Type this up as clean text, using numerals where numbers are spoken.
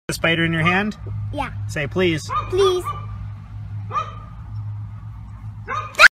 The spider in your hand? Yeah. Say please. Please.